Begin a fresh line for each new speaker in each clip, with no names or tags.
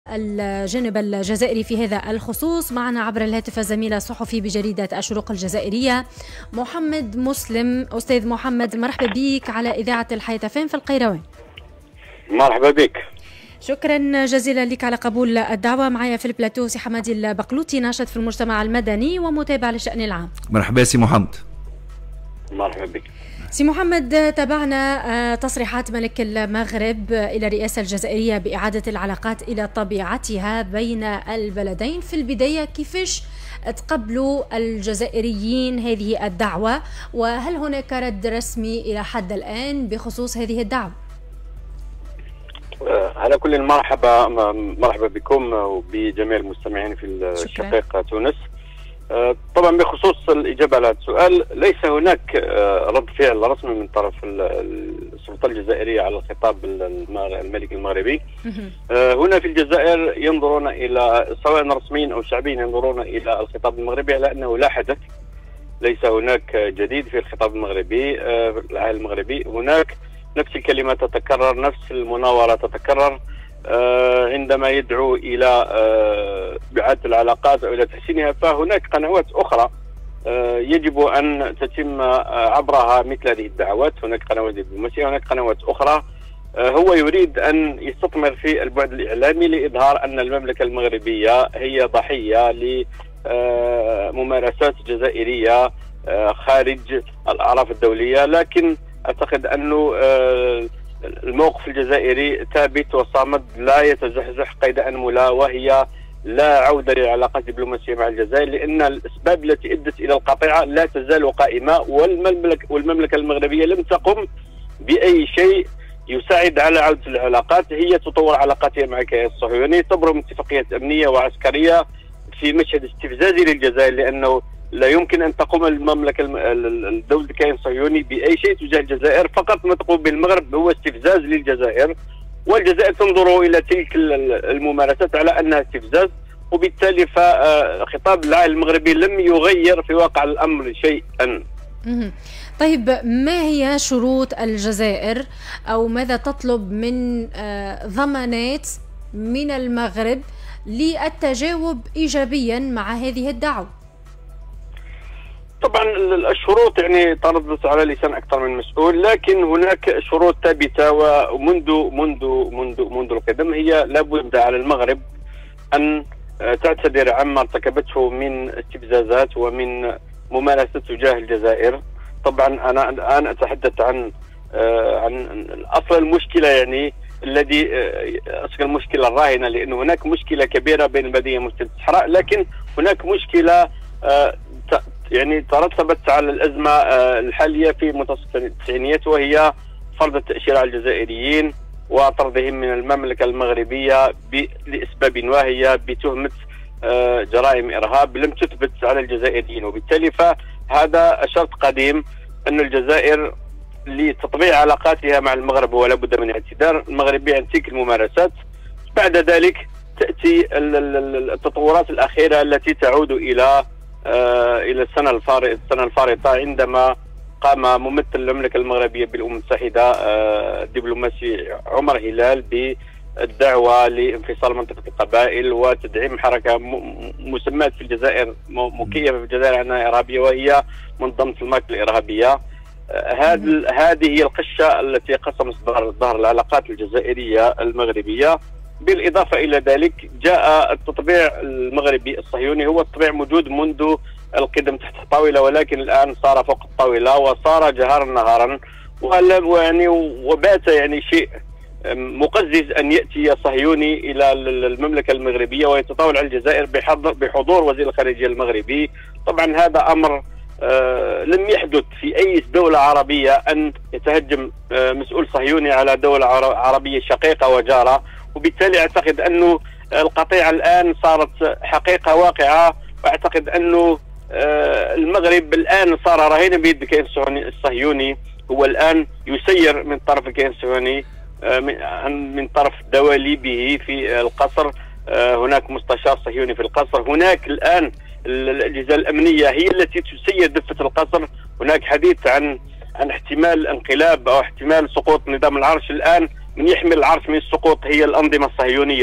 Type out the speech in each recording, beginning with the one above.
الجانب الجزائري في هذا الخصوص. معنا عبر الهاتف الزميل الصحفي بجريدة الشروق الجزائرية محمد مسلم. أستاذ محمد، مرحبا بك على إذاعة الحياة FM في القيروان.
مرحبا بك.
شكرا جزيلا لك على قبول الدعوة. معي في البلاتو سي حمادي البقلوطي، ناشط في المجتمع المدني ومتابع للشأن العام.
مرحبا سي محمد.
مرحبا بك
سي محمد. تابعنا تصريحات ملك المغرب إلى الرئاسة الجزائرية بإعادة العلاقات إلى طبيعتها بين البلدين. في البداية كيفاش تقبلوا الجزائريين هذه الدعوة، وهل هناك رد رسمي إلى حد الآن بخصوص هذه الدعوة؟
على كل مرحبا بكم وبجميع المستمعين في الشقيق تونس. طبعا بخصوص الإجابة على هذا السؤال، ليس هناك رد فعل رسمي من طرف السلطة الجزائرية على الخطاب الملك المغربي. هنا في الجزائر ينظرون إلى، سواء رسميين أو شعبيين، ينظرون إلى الخطاب المغربي على أنه لا حدث، ليس هناك جديد في الخطاب المغربي. في العهد المغربي هناك نفس الكلمات تتكرر، نفس المناورة تتكرر عندما يدعو إلى إعادة العلاقات أو إلى تحسينها. فهناك قنوات أخرى يجب أن تتم عبرها مثل هذه الدعوات. هناك قنوات دبلوماسية، هناك قنوات أخرى. هو يريد أن يستثمر في البعد الإعلامي لإظهار أن المملكة المغربية هي ضحية لممارسات جزائرية خارج الأعراف الدولية. لكن أعتقد أنه الموقف الجزائري ثابت وصامد، لا يتزحزح قيد أنملة، وهي لا عودة للعلاقات الدبلوماسية مع الجزائر، لأن الأسباب التي أدت إلى القطيعة لا تزال قائمة، والمملكة المغربية لم تقم بأي شيء يساعد على عودة العلاقات. هي تطور علاقاتها مع الكيان الصهيوني، تبرم اتفاقيات أمنية وعسكرية في مشهد استفزازي للجزائر، لأنه لا يمكن أن تقوم المملكة الدولة الكيان الصهيوني بأي شيء تجاه الجزائر. فقط ما تقوم بالمغرب هو استفزاز للجزائر، والجزائر تنظر إلى تلك الممارسات على أنها استفزاز، وبالتالي فخطاب العالم المغربي لم يغير في واقع الأمر شيئا.
طيب، ما هي شروط الجزائر أو ماذا تطلب من ضمانات من المغرب للتجاوب إيجابيا مع هذه الدعوة؟
طبعا الشروط يعني ترددت على لسان اكثر من مسؤول، لكن هناك شروط ثابته ومنذ منذ منذ منذ القدم. هي لابد على المغرب ان تعتذر عما ارتكبته من استفزازات ومن ممارسات تجاه الجزائر. طبعا انا اتحدث عن اصل المشكله، يعني الذي اصل المشكله الراهنه، لان هناك مشكله كبيره بين البلديه ومجتمع الصحراء، لكن هناك مشكله يعني ترتبت على الأزمة الحالية في منتصف التسعينيات، وهي فرض التأشيرة على الجزائريين وطردهم من المملكة المغربية لأسباب واهية بتهمة جرائم إرهاب لم تثبت على الجزائريين. وبالتالي فهذا شرط قديم أن الجزائر لتطبيع علاقاتها مع المغرب ولا بد من اعتذار المغربي عن تلك الممارسات. بعد ذلك تأتي التطورات الأخيرة التي تعود إلى السنة الفارطة، عندما قام ممثل المملكة المغربية بالأمم المتحدة الدبلوماسي عمر هلال بالدعوة لانفصال منطقة القبائل وتدعيم حركة مسماة في الجزائر، مكيفة في الجزائر عنها إرهابية، وهي منظمة الماك الإرهابية. هذه هي القشة التي قسمت ظهر العلاقات الجزائرية المغربية. بالإضافة إلى ذلك جاء التطبيع المغربي الصهيوني، هو التطبيع موجود منذ القدم تحت الطاولة، ولكن الآن صار فوق الطاولة وصار جهارا نهارا، وبات يعني شيء مقزز أن يأتي صهيوني إلى المملكة المغربية ويتطاول على الجزائر بحضور وزير الخارجية المغربي. طبعا هذا أمر لم يحدث في أي دولة عربية، أن يتهجم مسؤول صهيوني على دولة عربية شقيقة وجارة. وبالتالي أعتقد أنه القطيعة الآن صارت حقيقة واقعة، وأعتقد أنه المغرب الآن صار رهينا بيد الكيان الصهيوني. هو الآن يسير من طرف الكيان الصهيوني من طرف دواليبه في القصر. هناك مستشار صهيوني في القصر، هناك الآن الأجهزة الأمنية هي التي تسير دفة القصر. هناك حديث عن احتمال انقلاب أو احتمال سقوط نظام العرش. الآن من يحمل العرش من السقوط هي الأنظمة الصهيونية،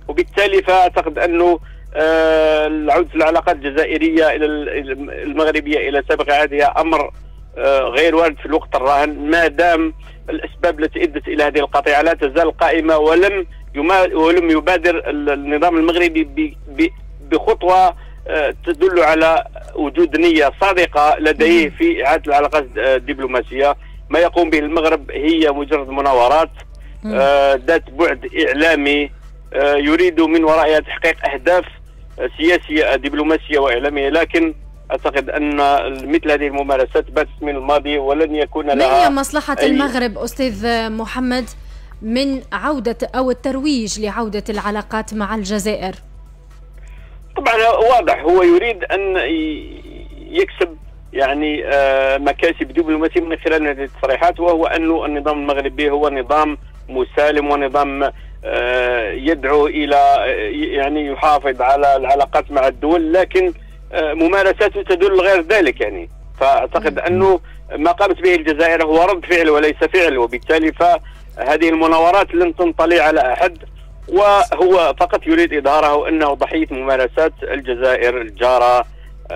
وبالتالي فاعتقد انه عودة العلاقات الجزائرية الى المغربية الى سابق عهدها امر غير وارد في الوقت الراهن، ما دام الاسباب التي ادت الى هذه القطيعة لا تزال قائمة، ولم يبادر النظام المغربي بخطوة تدل على وجود نية صادقة لديه في إعادة العلاقات الدبلوماسية. ما يقوم به المغرب هي مجرد مناورات ذات بعد إعلامي يريد من ورائها تحقيق أهداف سياسية دبلوماسية وإعلامية، لكن أعتقد أن مثل هذه الممارسات باتت من الماضي ولن يكون لها.
ما هي مصلحة المغرب أستاذ محمد من عودة أو الترويج لعودة العلاقات مع الجزائر؟
طبعا واضح، هو يريد أن يكسب يعني مكاسب دبلوماسية من خلال هذه التصريحات، وهو أن النظام المغربي هو نظام مسالم ونظام يدعو إلى يعني يحافظ على العلاقات مع الدول، لكن ممارساته تدل غير ذلك يعني. فأعتقد أنه ما قامت به الجزائر هو رد فعل وليس فعل، وبالتالي فهذه المناورات لن تنطلي على أحد، وهو فقط يريد إظهاره أنه ضحية ممارسات الجزائر الجارة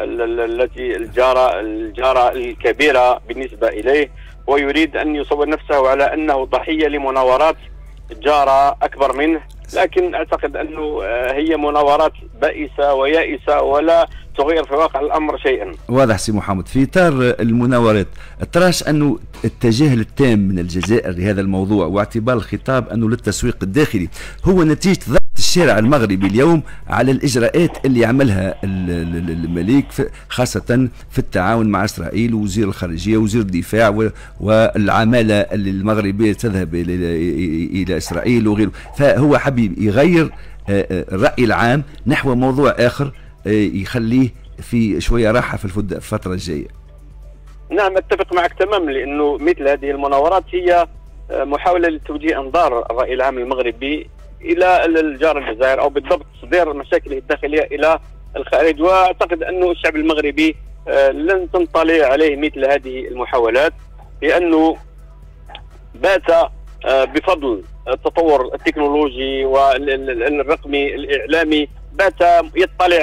الجارة الكبيرة بالنسبة إليه، ويريد أن يصور نفسه على أنه ضحية لمناورات جارة أكبر منه، لكن أعتقد أنه هي مناورات بائسة ويائسة ولا تغير في واقع الأمر شيئا.
واضح سي محمد. في إطار المناورات تراش أنه التجاهل التام من الجزائر لهذا الموضوع واعتبار الخطاب أنه للتسويق الداخلي هو نتيجة ضغط الشارع المغربي اليوم على الإجراءات اللي عملها الملك خاصة في التعاون مع إسرائيل ووزير الخارجية ووزير الدفاع والعمالة المغربية تذهب إلى إسرائيل وغيره، فهو حبيب يغير الرأي العام نحو موضوع آخر يخليه في شوية راحة في الفترة الجاية.
نعم اتفق معك تماما، لأنه مثل هذه المناورات هي محاولة لتوجيه أنظار الرأي العام المغربي إلى الجار الجزائر، أو بالضبط تصدير مشاكله الداخلية إلى الخارج. وأعتقد أنه الشعب المغربي لن تنطلي عليه مثل هذه المحاولات، لأنه بات بفضل التطور التكنولوجي والرقمي الإعلامي بات يطلع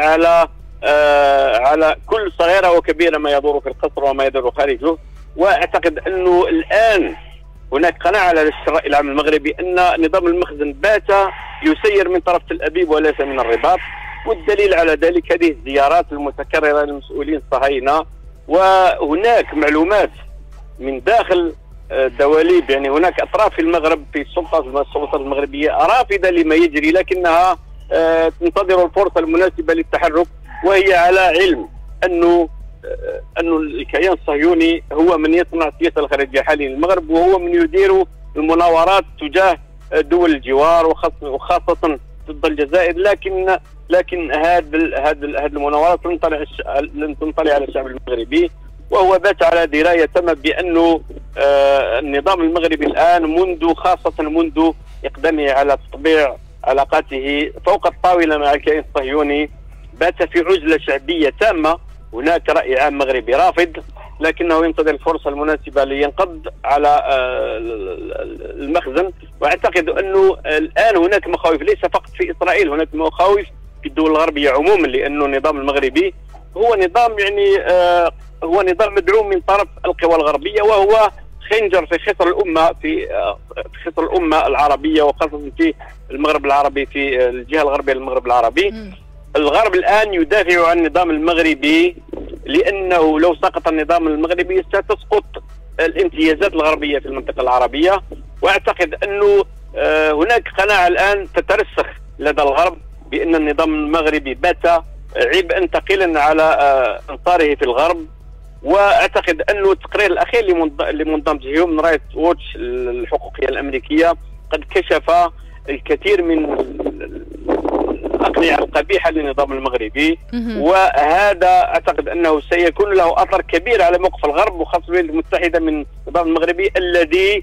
على كل صغيرة وكبيرة ما يدور في القصر وما يدور خارجه. وأعتقد أنه الآن هناك قناعة على الرأي العام المغربي أن نظام المخزن بات يسير من طرف تل أبيب وليس من الرباط، والدليل على ذلك هذه الزيارات المتكررة للمسؤولين الصهاينة. وهناك معلومات من داخل دواليب، يعني هناك أطراف في المغرب في السلطات المغربية رافضة لما يجري، لكنها تنتظر الفرصة المناسبة للتحرك، وهي على علم أنه الكيان الصهيوني هو من يصنع السياسة الخارجية حاليا للمغرب، وهو من يدير المناورات تجاه دول الجوار وخاصة ضد الجزائر. لكن هذه المناورات لن تنطلي على الشعب المغربي، وهو بات على دراية تامة بأنه النظام المغربي الآن خاصة منذ إقدامه على تطبيع علاقاته فوق الطاولة مع الكيان الصهيوني بات في عزلة شعبية تامة. هناك رأي عام مغربي رافض، لكنه ينتظر الفرصة المناسبة لينقض على المخزن. وأعتقد أنه الآن هناك مخاوف ليس فقط في إسرائيل، هناك مخاوف في الدول الغربية عموما، لأنه النظام المغربي هو نظام هو نظام مدعوم من طرف القوى الغربية، وهو خنجر في خصر الأمة في خصر الأمة العربية، وخاصة في المغرب العربي في الجهة الغربية للمغرب العربي. الغرب الآن يدافع عن النظام المغربي، لأنه لو سقط النظام المغربي ستسقط الامتيازات الغربية في المنطقة العربية. وأعتقد أنه هناك قناعة الآن تترسخ لدى الغرب بأن النظام المغربي بات عبئا ثقيلا على أنصاره في الغرب. واعتقد انه التقرير الاخير لمنظمه هيومن رايتس ووتش الحقوقيه الامريكيه قد كشف الكثير من الاقنعه القبيحه للنظام المغربي، وهذا اعتقد انه سيكون له اثر كبير على موقف الغرب وخاصه الولايات المتحده من النظام المغربي الذي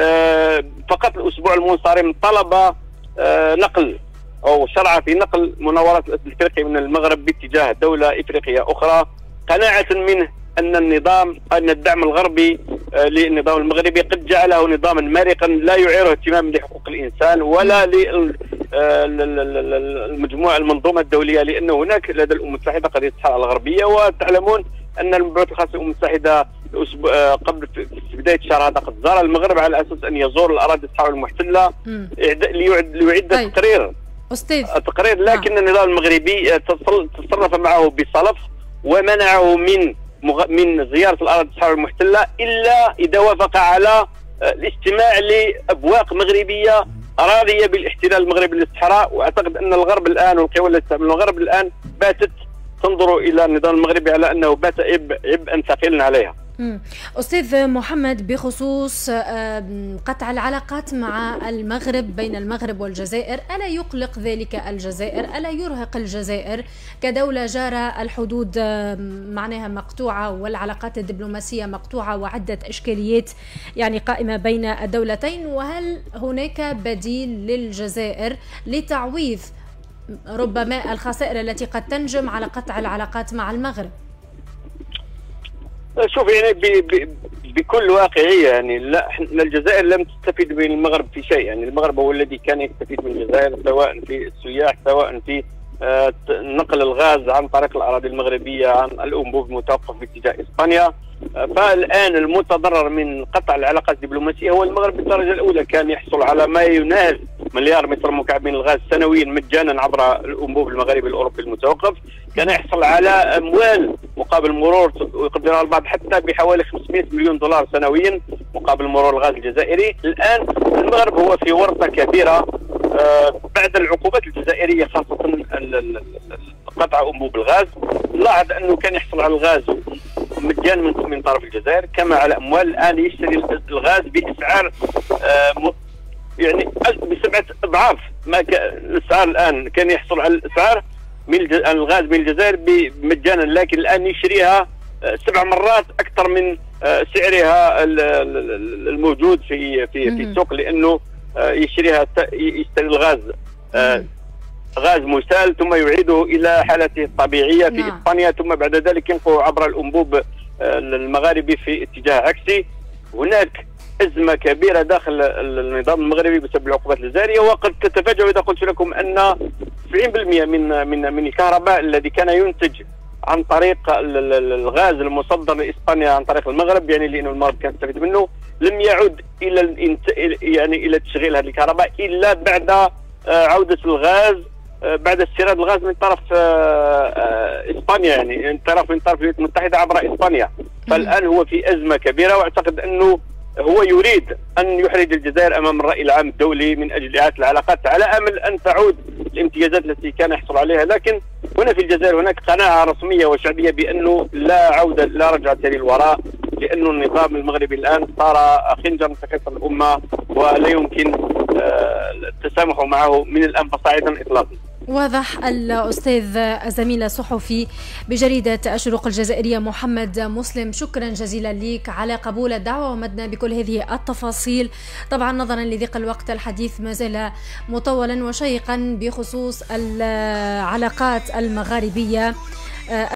فقط الاسبوع المنصرم طلب نقل او شرع في نقل مناورات الاسد الافريقي من المغرب باتجاه دوله افريقيه اخرى، قناعه منه ان الدعم الغربي للنظام المغربي قد جعله نظاما مارقا لا يعيره اهتمام لحقوق الانسان ولا المنظومه الدوليه، لان هناك لدى الامم المتحده قضيه الصحراء الغربيه، وتعلمون ان المبعوث الخاص للامم المتحده قبل في بدايه الشهر هذا قد زار المغرب على اساس ان يزور الاراضي الصحراء المحتله ليعد تقرير، لكن النظام المغربي تصرف معه بصلف ومنعه من زياره الاراضي الصحراء المحتله الا اذا وافق على الاستماع لابواق مغربيه راضيه بالاحتلال المغربي للصحراء. واعتقد ان الغرب الان والقوى التي تعمل الغرب الان باتت تنظر الى النظام المغربي على انه بات عبئا ثقيلا عليها.
أستاذ محمد، بخصوص قطع العلاقات مع المغرب بين المغرب والجزائر، ألا يقلق ذلك الجزائر؟ ألا يرهق الجزائر كدولة جارة الحدود معناها مقطوعة والعلاقات الدبلوماسية مقطوعة وعدة إشكاليات يعني قائمة بين الدولتين؟ وهل هناك بديل للجزائر لتعويض ربما الخسائر التي قد تنجم على قطع العلاقات مع المغرب؟
شوف يعني بكل واقعيه يعني لا الجزائر لم تستفيد من المغرب في شيء، يعني المغرب هو الذي كان يستفيد من الجزائر سواء في السياح سواء في نقل الغاز عن طريق الاراضي المغربيه عن الانبوب المتوقف باتجاه اسبانيا. فالان المتضرر من قطع العلاقات الدبلوماسيه هو المغرب بالدرجه الاولى، كان يحصل على ما يناهز مليار متر مكعب من الغاز سنويا مجانا عبر الانبوب المغربي الاوروبي المتوقف، كان يحصل على اموال مقابل مرور يقدرها البعض حتى بحوالي 500 مليون دولار سنويا مقابل مرور الغاز الجزائري. الان المغرب هو في ورطه كبيره بعد العقوبات الجزائريه خاصه قطع انبوب الغاز. لاحظ انه كان يحصل على الغاز مجانا من طرف الجزائر كما على اموال، الان يشتري الغاز باسعار يعني ب7 اضعاف ما الاسعار. الان كان يحصل على الاسعار من الغاز من الجزائر مجانا، لكن الان يشتريها 7 مرات اكثر من سعرها الموجود في السوق، لانه يشتري الغاز غاز مسال ثم يعيده الى حالته الطبيعيه في اسبانيا، ثم بعد ذلك ينقله عبر الانبوب المغاربي في اتجاه عكسي. هناك ازمه كبيره داخل النظام المغربي بسبب العقوبات الجزائريه، وقد تتفاجئوا اذا قلت لكم ان 70% من الكهرباء الذي كان ينتج عن طريق الغاز المصدر لاسبانيا عن طريق المغرب، يعني لانه المغرب كان يستفيد منه، لم يعد الى تشغيل هذه الكهرباء الا بعد عوده الغاز بعد استيراد الغاز من طرف اسبانيا، يعني من طرف الولايات المتحده عبر اسبانيا. فالان هو في ازمه كبيره، واعتقد انه هو يريد ان يحرج الجزائر امام الراي العام الدولي من اجل اعاده العلاقات على امل ان تعود الامتيازات التي كان يحصل عليها. لكن هنا في الجزائر هناك قناعه رسميه وشعبيه بانه لا عوده لا رجعه للوراء، لانه النظام المغربي الان صار خنجر سقيط الامه ولا يمكن التسامح معه من الان فصاعدا اطلاقا.
واضح. الأستاذ الزميل الصحفي بجريدة الشروق الجزائرية محمد مسلم، شكرا جزيلا لك على قبول الدعوة ومدنا بكل هذه التفاصيل. طبعا نظرا لضيق الوقت الحديث ما زال مطولا وشيقا بخصوص العلاقات المغاربية.